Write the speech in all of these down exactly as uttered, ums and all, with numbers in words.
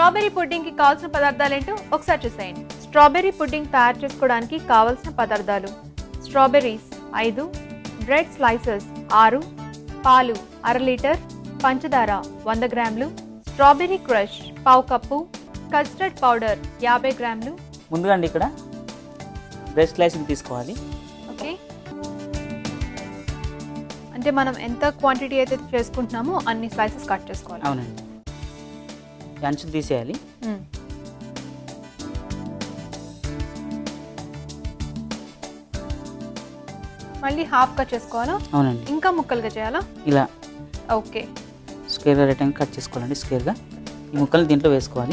Strawberry pudding కి కావాల్సిన పదార్థాలు ఏంటో ఒకసారి చూసేయండి. స్ట్రాబెర్రీ పుడ్డింగ్ తయారు చేసుకోవడానికి కావాల్సిన పదార్థాలు: స్ట్రాబెర్రీస్ ఐదు, బ్రెడ్ స్లైసెస్ ఆరు, పాలు అర లీటర్, పంచదార వంద గ్రాములు, స్ట్రాబెర్రీ క్రష్ పావు కప్పు, కస్టర్డ్ పౌడర్ యాభై గ్రాములు. ముందుగా అండి ఇక్కడ బ్రెడ్ స్లైసింగ్ తీసుకోవాలి. ఓకే, అంటే మనం ఎంత క్వాంటిటీ అయితే చేసుకుంటున్నామో అన్ని స్లైసెస్ కట్ చేసుకోవాలి. అవునండి, అంచులు తీసేయాలి. మళ్ళీ హాఫ్ కట్ చేసుకోవాలా? అవునండి, ఇంకా ముక్కలుగా చేయాలా? ఇలా ఓకే, స్క్వేర్గా రెక్టాంగిల్ కట్ చేసుకోవాలండి. స్క్వేర్గా ఈ ముక్కల్ని దీంట్లో వేసుకోవాలి.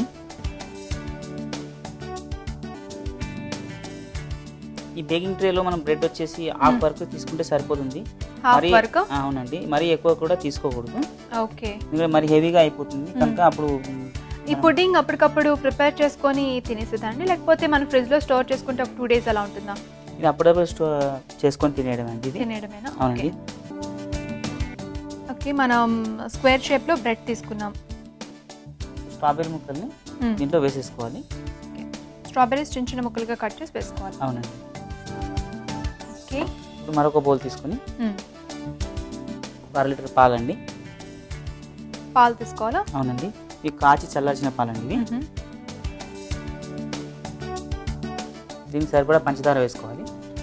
ఈ బేకింగ్ ట్రేలో మనం బ్రెడ్ వచ్చేసి హాఫ్ వరకు తీసుకుంటే సరిపోతుంది. మరి అవునండి, మరీ ఎక్కువ కూడా తీసుకోకూడదు. ఓకే, మరి హెవీగా అయిపోతుంది కనుక అప్పుడు ఈ పుడ్డింగ్ అప్పటికప్పుడు ప్రిపేర్ చేసుకొని తినేసేదండి, లేకపోతే మనం ఫ్రిడ్జ్ లో స్టోర్ చేసుకుంటే ఒక టూ డేస్ అలా ఉంటుందా? ఇది అప్పుడప్పుడు స్టోర్ చేసుకొని తినేయడం అండి. తినేయడమేనా? అవునండి. ఓకే, మనం స్క్వేర్ షేప్ లో బ్రెడ్ తీసుకున్నాం. స్ట్రాబెర్రీ ముక్కల్ని దీంట్లో వేసేసుకోవాలి. స్ట్రాబెర్రీస్ చిన్న చిన్న ముక్కలుగా కట్ చేసి వేసుకోవాలి. అవునండి. ఓకే, ఇప్పుడు మరొక బౌల్ తీసుకొని అర లీటర్ పాలండి. పాలు తీసుకోవాలా? అవునండి, ఇవి కాచి చల్లార్చిన పాలండి. ఇవి దీనికి సరిపడా పంచదార వేసుకోవాలి.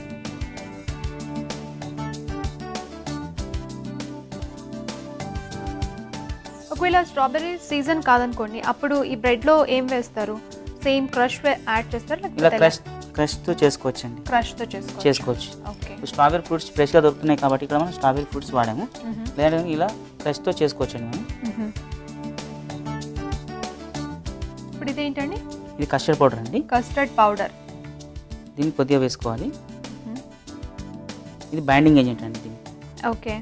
ఒకవేళ స్ట్రాబెర్రీ సీజన్ కాదనుకోండి, అప్పుడు ఈ బ్రెడ్ లో ఏం వేస్తారు? సేమ్ క్రష్ యాడ్ చేస్తారు? ఇలా క్రష్ క్రష్ తో చేసుకోవచ్చండి. క్రష్ తో చేసుకోవచ్చు చేసుకోవచ్చు ఓకే, స్ట్రాబెర్రీ ఫ్రూట్స్ ఫ్రెష్ గా దొరుకుతున్నాయి కాబట్టి ఇక్కడ మనం స్ట్రాబెర్రీ ఫ్రూట్స్ వాడాము. లేదా ఇలా క్రష్ తో చేసుకోవచ్చండి మనం. ఇప్పుడు ఇదేంటండి? ఇది కస్టర్డ్ పౌడర్ అండి. కస్టర్డ్ పౌడర్ దీన్ని కొద్దిగా వేసుకోవాలి. ఇది బైండింగ్ ఏజెంట్ అండి దీన్ని. ఓకే,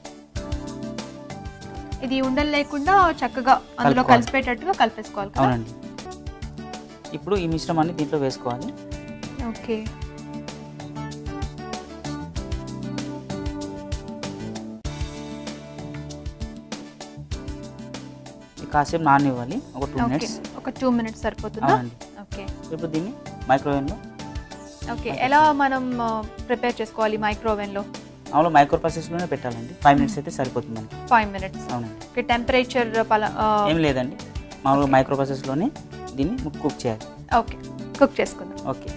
ఇది ఉండలు లేకుండా చక్కగా అందులో కలిసిపోయేటట్టుగా కలిపేసుకోవాలి. అవునండి. ఇప్పుడు ఈ మిశ్రమాన్ని దీంట్లో వేసుకోవాలి. ఓకే, కాసేపు నాననివ్వాలి. ఒక టూ మినిట్స్ ఒక టూ మినిట్స్ సరిపోతుందా? ఓకే, ఇప్పుడు దీన్ని మైక్రోవేవ్లో. ఓకే, ఎలా మనం ప్రిపేర్ చేసుకోవాలి మైక్రోవేవ్లో? మామూలుగా మైక్రో ప్రాసెస్లోనే పెట్టాలండి. ఫైవ్ మినిట్స్ అయితే సరిపోతుంది. ఫైవ్ మినిట్స్ అవునండి. టెంపరేచర్ ఏం లేదండి, మామూలుగా మైక్రో ప్రాసెస్లోనే దీన్ని కుక్ చేయాలి. ఓకే, కుక్ చేసుకుందాం. ఓకే,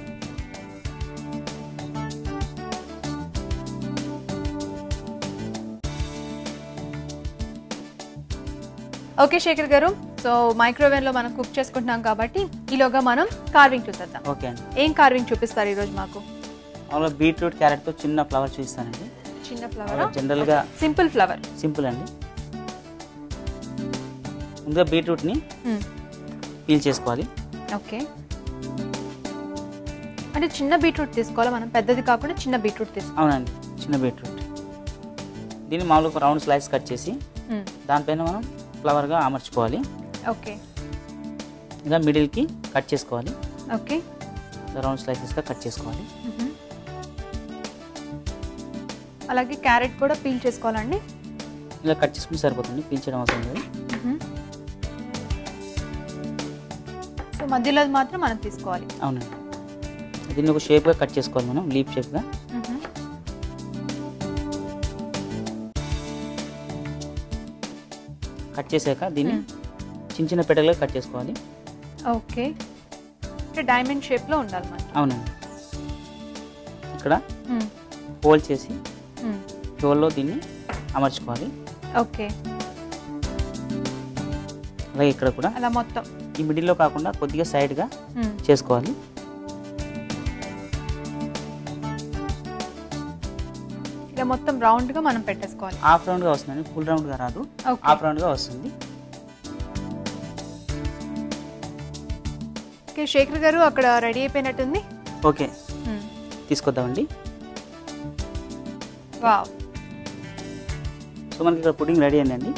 ఓకే శేఖర్ గారు, సో మైక్రోవేవ్ లో మనం కుక్ చేసుకుంటున్నాం కాబట్టి ఈలోగా మనం కార్వింగ్ చూసేద్దాం. ఓకే అండి. ఏం కార్వింగ్ చూపిస్తారు ఈరోజు మాకు? మామూలుగా బీట్రూట్ క్యారెట్ తో చిన్న ఫ్లవర్ చూపిస్తానండి. చిన్న ఫ్లవర్? జనరల్ గా సింపుల్ ఫ్లవర్. సింపుల్ అండి. ముందుగా బీట్రూట్ ని పీల్ చేసుకోవాలి. ఓకే, అంటే చిన్న బీట్రూట్ తీసుకోవాలా మనం? పెద్దది కాకుండా చిన్న బీట్రూట్ తీసుకోవాలి. అవునండి, చిన్న బీట్రూట్. దీన్ని మామూలుగా రౌండ్ స్లైస్ కట్ చేసి దానిపైన మనం ఫ్లవర్ గా అమర్చుకోవాలి. ఓకే, ఇలా మిడిల్ కి కట్ చేసుకోవాలి. ఓకే, రౌండ్ స్లైసెస్ గా కట్ చేసుకోవాలి. అలాగే క్యారెట్ కూడా పీల్ చేసుకోవాలండి. ఇలా కట్ చేసుకుంటే సరిపోతుంది, పీల్ చేయడం అవసరం లేదు. సో మధ్యలో మాత్రం మనం తీసుకోవాలి. అవునండి, దీన్ని ఒక షేప్ గా కట్ చేసుకోవాలి మనం, లీఫ్ షేప్ గా. కట్ చేసాక దీన్ని చిన్న చిన్న పెటలుగా కట్ చేసుకోవాలి. ఓకే, అంటే డైమండ్ షేప్ లో ఉండాలి మనకి. అవునండి, ఇక్కడ హోల్ చేసి హోల్లో దీన్ని అమర్చుకోవాలి. ఓకే, అలాగే ఇక్కడ కూడా అలా మొత్తం ఈ మిడిల్లో కాకుండా కొద్దిగా సైడ్ గా చేసుకోవాలి. ఇలా మొత్తం రౌండ్ గా మనం పెట్టేసుకోవాలి. హాఫ్ రౌండ్ గా వస్తుంది, ఫుల్ రౌండ్ గా రాదు, హాఫ్ రౌండ్ గా వస్తుంది. ఓకే శేఖర్ గారు, అక్కడ రెడీ అయిపోయినట్టుంది. ఓకే, తీసుకొద్దామండి. వావ్, సో మనకి ఇక్కడ పుడ్డింగ్ రెడీ అయిందండి.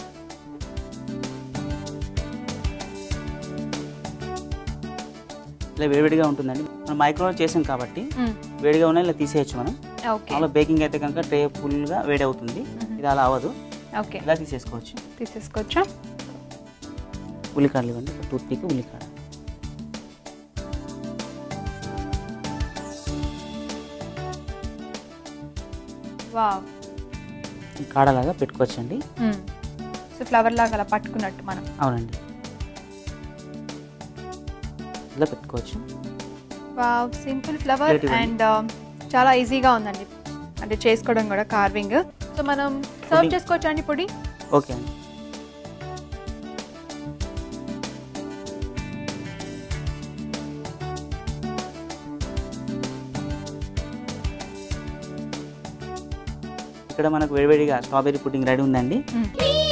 ఇలా వేడివేడిగా ఉంటుందండి. మనం మైక్రోవేవ్ చేసాం కాబట్టి వేడిగా ఉన్నాయి ఇలా తీసేయచ్చు మనం. అలా బేకింగ్ అయితే కనుక ట్రే ఫుల్గా వేడి అవుతుంది, ఇది అలా అవ్వదు. ఓకే, ఇలా తీసేసుకోవచ్చు. తీసేసుకోవచ్చా? ఉల్లికాడలు ఇవ్వండి, ఒక టూత్ పిక్ ఉల్లికాడ. వావ్, కాడలాగా పెట్టుకోవచ్చండి. సో ఫ్లవర్ లాగా అలా పట్టుకున్నట్టు మనం. అవునండి, ఇలా పెట్టుకోవచ్చు. వావ్, సింపుల్ ఫ్లవర్ అండ్ చాలా ఈజీగా ఉందండి, అంటే చేసుకోవడం కూడా కార్వింగ్. సో మనం సర్వ్ చేసుకోవచ్చు అండి పొడి. ఓకే అండి. ఇక్కడ మనకు వేడివేడిగా స్ట్రాబెర్రీ పుడ్డింగ్ రెడీ ఉందండి.